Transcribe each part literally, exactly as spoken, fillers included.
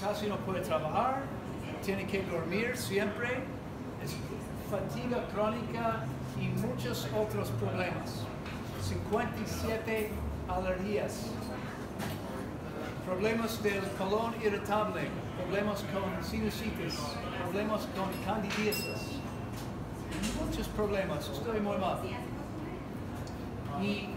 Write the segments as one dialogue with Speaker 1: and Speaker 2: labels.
Speaker 1: casi no puede trabajar, tiene que dormir siempre, es fatiga crónica y muchos otros problemas. cincuenta y siete alergias, problemas del colon irritable, problemas con sinusitis, problemas con candidiasis, muchos problemas, estoy muy mal. Y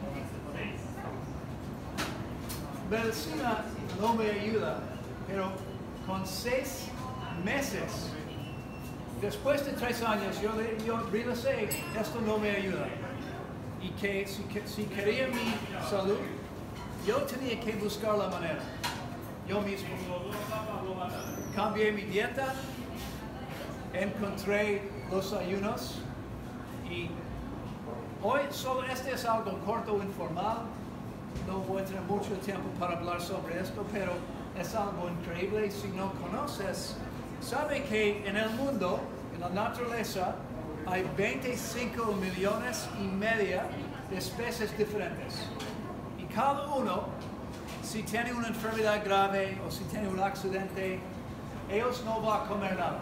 Speaker 1: medicina no me ayuda, pero con seis meses, después de tres años, yo, yo realicé esto no me ayuda. Y que si, que si quería mi salud, yo tenía que buscar la manera. Yo mismo cambié mi dieta, encontré los ayunos y hoy solo este es algo corto, informal. No voy a tener mucho tiempo para hablar sobre esto, pero es algo increíble. Si no conoces, sabe que en el mundo, en la naturaleza, hay veinticinco millones y media de especies diferentes. Y cada uno, si tiene una enfermedad grave o si tiene un accidente, ellos no van a comer nada.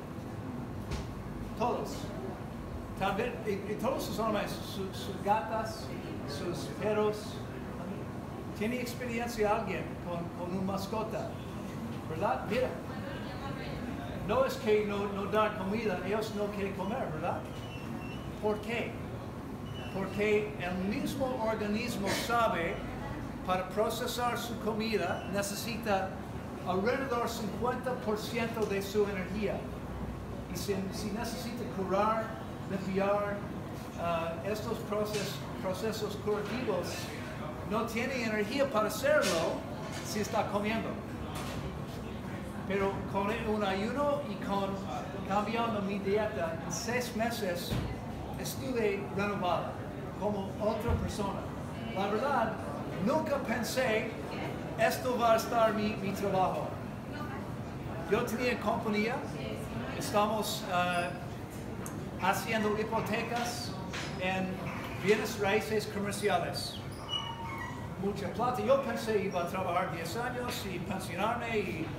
Speaker 1: Todos. También, y, y todos sus animales, sus, sus gatas, sus perros. ¿Tiene experiencia alguien con, con una mascota? ¿Verdad? Mira. No es que no, no dan comida, ellos no quieren comer, ¿verdad? ¿Por qué? Porque el mismo organismo sabe, para procesar su comida, necesita alrededor del cincuenta por ciento de su energía. Y si, si necesita curar, limpiar uh, estos procesos, procesos curativos, no tiene energía para hacerlo si está comiendo. Pero con un ayuno y con cambiando mi dieta, en seis meses estuve renovada como otra persona. La verdad, nunca pensé esto va a estar mi, mi trabajo. Yo tenía compañía, estamos uh, haciendo hipotecas en bienes raíces comerciales. Mucha plata. Yo pensé iba a trabajar diez años y pensionarme y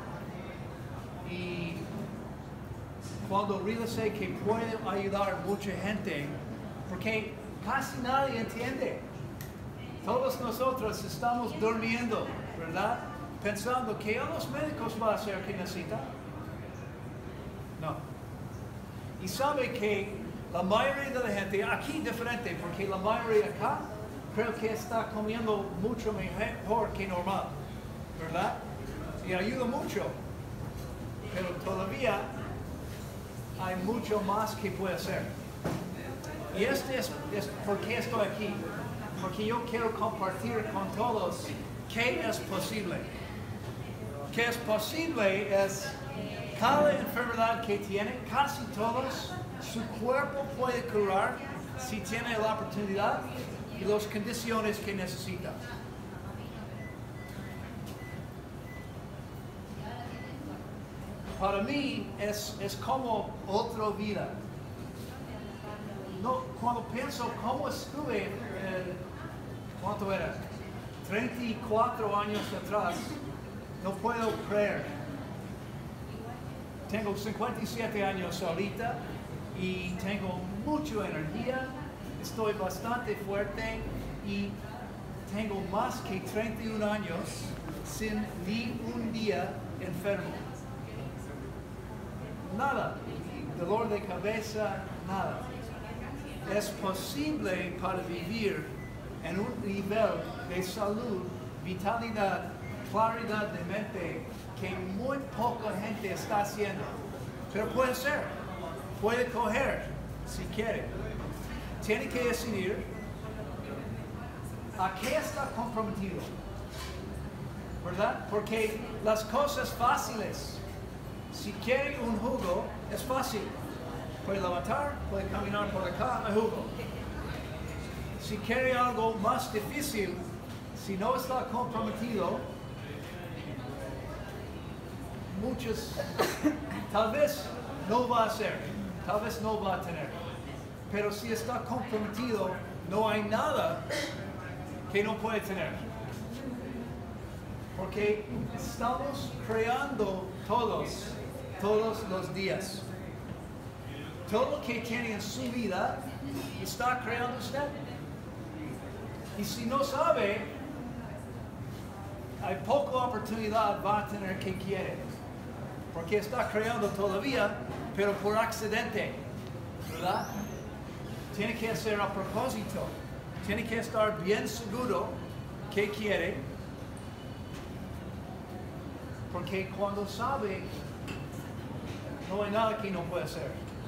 Speaker 1: Y cuando realicé que puede ayudar mucha gente, porque casi nadie entiende. Todos nosotros estamos durmiendo, ¿verdad? Pensando que a los médicos va a hacer que necesita. No. Y sabe que la mayoría de la gente, aquí diferente, porque la mayoría acá, creo que está comiendo mucho mejor que normal, ¿verdad? Y ayuda mucho. Pero todavía hay mucho más que puede hacer. Y este es, es por qué estoy aquí. Porque yo quiero compartir con todos qué es posible. Qué es posible es cada enfermedad que tiene, casi todos, su cuerpo puede curar si tiene la oportunidad y las condiciones que necesita. Para mí es, es como otra vida. No, cuando pienso cómo estuve, eh, ¿cuánto era? treinta y cuatro años atrás, no puedo creer. Tengo cincuenta y siete años ahorita y tengo mucha energía, estoy bastante fuerte y tengo más que treinta y un años sin ni un día enfermo. Nada, dolor de cabeza, nada. Es posible para vivir en un nivel de salud, vitalidad, claridad de mente que muy poca gente está haciendo. Pero puede ser, puede coger si quiere. Tiene que decidir a qué está comprometido, ¿verdad? Porque las cosas fáciles, si quiere un jugo, es fácil. Puede levantar, puede caminar por acá, hay jugo. Si quiere algo más difícil, si no está comprometido, muchos, tal vez no va a hacer, tal vez no va a tener. Pero si está comprometido, no hay nada que no puede tener. ¿Por porque estamos creando todos, todos los días. Todo lo que tiene en su vida está creando usted. Y si no sabe, hay poca oportunidad va a tener que quiere. Porque está creando todavía, pero por accidente, ¿verdad? Tiene que hacer a propósito. Tiene que estar bien seguro que quiere. Porque cuando sabe, no hay nada que no puede hacer.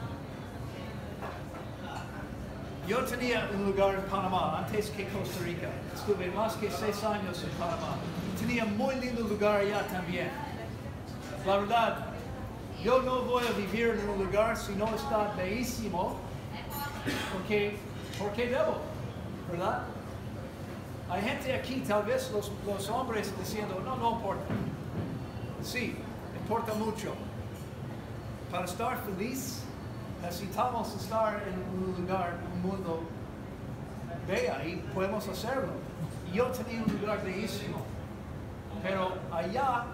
Speaker 1: Yo tenía un lugar en Panamá antes que Costa Rica. Estuve más que seis años en Panamá. Tenía muy lindo lugar allá también. La verdad, yo no voy a vivir en un lugar si no está bellísimo, porque, porque debo, ¿verdad? Hay gente aquí, tal vez los, los hombres diciendo, no, no importa. Sí, importa mucho. Para estar feliz, necesitamos estar en un lugar, un mundo bello, y podemos hacerlo. Y yo tenía un lugar bellísimo, pero allá,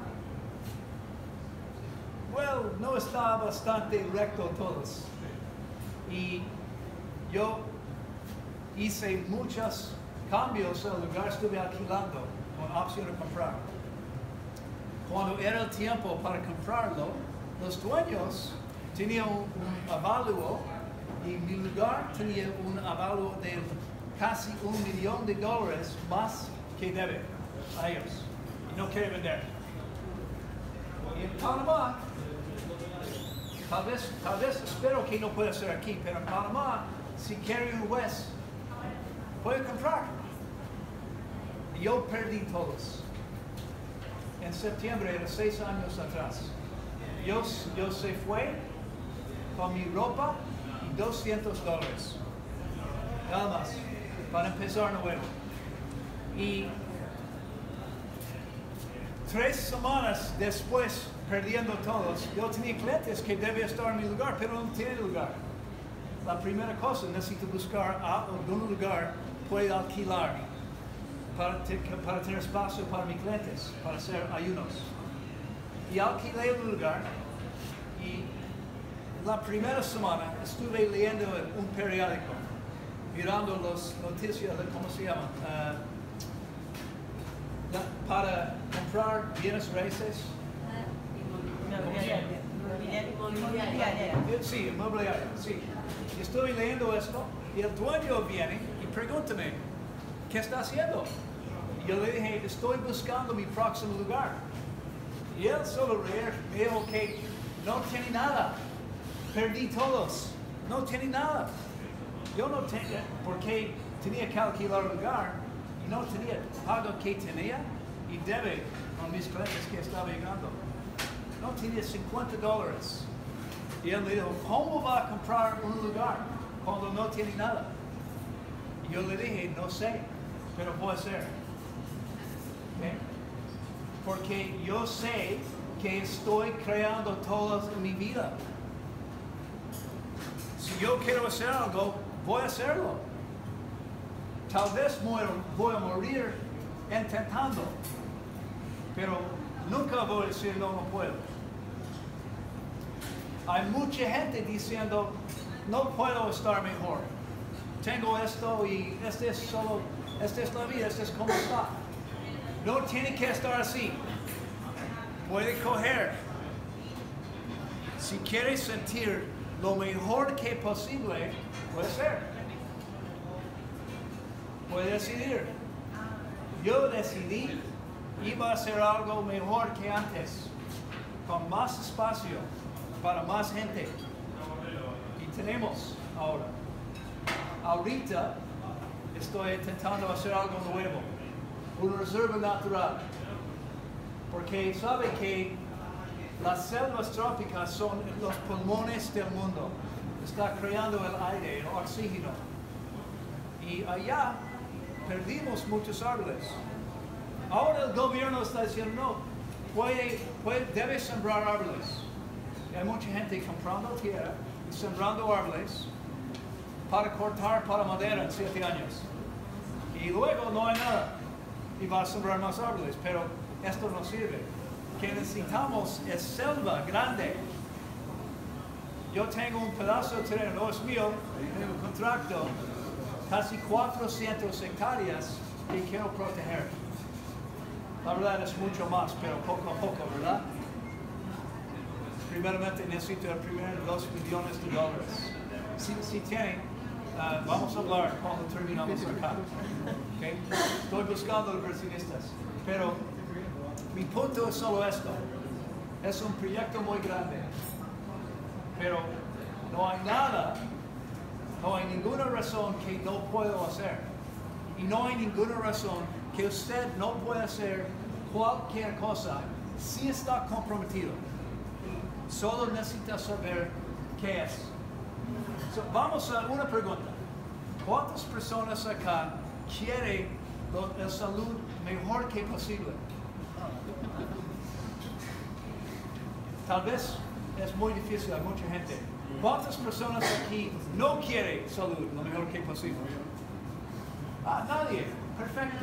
Speaker 1: well, no está bastante recto todos. Y yo hice muchos cambios en el lugar, estuve alquilando con opción de comprar. Cuando era el tiempo para comprarlo, los dueños tenían un, un avalúo y mi lugar tenía un avalúo de casi un millón de dólares más que debe a ellos. Y no quiere vender. Y en Panamá, tal vez, tal vez espero que no pueda ser aquí, pero en Panamá, si quiere un juez, puede comprar. Y yo perdí todos. En septiembre, era seis años atrás. Yo, yo se fue con mi ropa y doscientos dólares. Nada más, para empezar nuevo. Y tres semanas después, perdiendo todos, yo tenía clientes que debían estar en mi lugar, pero no tienen lugar. La primera cosa, necesito buscar a algún lugar pueda alquilar para, te, para tener espacio para mis clientes, para hacer ayunos. Y alquilé el lugar y la primera semana estuve leyendo un periódico, mirando las noticias de, ¿cómo se llama? Uh, la, para comprar bienes raíces. Inmobiliaria. Sí, inmobiliaria, sí. Y estoy leyendo esto y el dueño viene y pregúntame, ¿qué está haciendo? Y yo le dije, estoy buscando mi próximo lugar. Y él solo reír, me dijo que no tiene nada. Perdí todos. No tiene nada. Yo no tenía, porque tenía que alquilar el lugar y no tenía pago que tenía y debe con mis clientes que estaba llegando. No tenía cincuenta dólares. Y él me dijo, ¿cómo va a comprar un lugar cuando no tiene nada? Y yo le dije, no sé, pero voy a hacer. ¿Okay? Porque yo sé que estoy creando todo en mi vida. Si yo quiero hacer algo, voy a hacerlo. Tal vez voy a morir intentando, pero nunca voy a decir no, no puedo. Hay mucha gente diciendo, no puedo estar mejor. Tengo esto y este es solo, esta es la vida, este es como está. No tiene que estar así. Puede coger. Si quiere sentir lo mejor que posible, puede ser. Puede decidir. Yo decidí iba a hacer algo mejor que antes, con más espacio, para más gente. Y tenemos ahora. Ahorita estoy intentando hacer algo nuevo, una reserva natural, porque sabe que las selvas trópicas son los pulmones del mundo. Está creando el aire, el oxígeno. Y allá perdimos muchos árboles. Ahora el gobierno está diciendo, no, puede, puede, debe sembrar árboles. Y hay mucha gente comprando tierra y sembrando árboles para cortar para madera en siete años. Y luego no hay nada. Y va a sembrar más árboles. Pero esto no sirve. Que necesitamos es selva grande. Yo tengo un pedazo de terreno, no es mío, tengo un contrato, casi cuatrocientas hectáreas que quiero proteger. La verdad es mucho más, pero poco a poco, ¿verdad? Primeramente necesito el primer dos millones de dólares. Si, si tienen, uh, vamos a hablar cuando terminamos acá. ¿Okay? Estoy buscando inversionistas, pero mi punto es solo esto. Es un proyecto muy grande, pero no hay nada, no hay ninguna razón que no puedo hacer. Y no hay ninguna razón que usted no pueda hacer cualquier cosa si está comprometido. Solo necesita saber qué es. So, vamos a una pregunta. ¿Cuántas personas acá quieren la salud mejor que posible? Tal vez es muy difícil, hay mucha gente. ¿Cuántas personas aquí no quieren salud lo mejor que posible? Ah, nadie. Perfecto.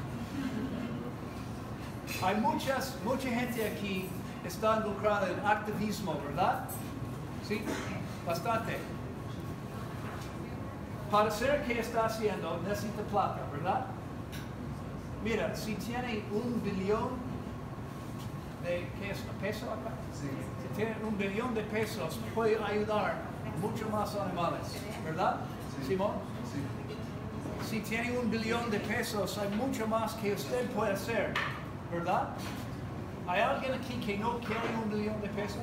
Speaker 1: Hay muchas, mucha gente aquí que está involucrada en activismo, ¿verdad? Sí, bastante. Para hacer que está haciendo, necesita plata, ¿verdad? Mira, si tiene un billón de, ¿qué es? ¿Peso acá? Sí. Si tiene un billón de pesos, puede ayudar mucho más animales, ¿verdad? Sí. Simón? Sí. Si tiene un billón de pesos, hay mucho más que usted puede hacer, ¿verdad? ¿Hay alguien aquí que no quiere un billón de pesos?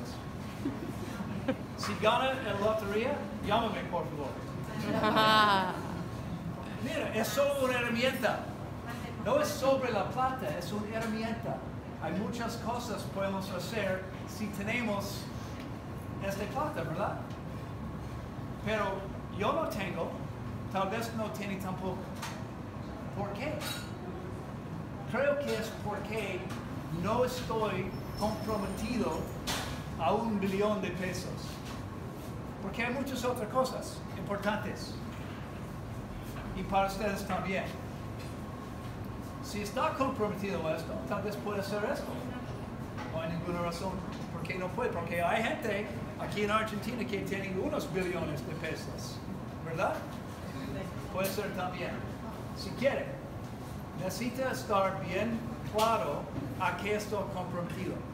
Speaker 1: Si gana en la lotería, llámame, por favor. Mira, es solo una herramienta. No es sobre la plata, es una herramienta. Hay muchas cosas que podemos hacer si tenemos esta plata, ¿verdad? Pero yo no tengo, tal vez no tiene tampoco. ¿Por qué? Creo que es porque no estoy comprometido a un billón de pesos. Porque hay muchas otras cosas importantes. Y para ustedes también. Si está comprometido a esto, tal vez puede hacer esto. No hay ninguna razón por qué no puede. Porque hay gente aquí en Argentina que tiene unos billones de pesos. ¿Verdad? Puede ser también. Si quiere. Necesita estar bien claro a qué estoy comprometido.